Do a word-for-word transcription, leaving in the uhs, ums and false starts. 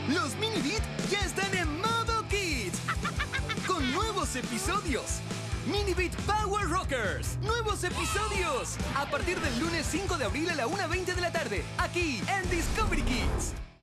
Los Mini Beat ya están en modo Kids. Con nuevos episodios. Mini Beat Power Rockers. Nuevos episodios. A partir del lunes cinco de abril a la una veinte de la tarde. Aquí en Discovery Kids.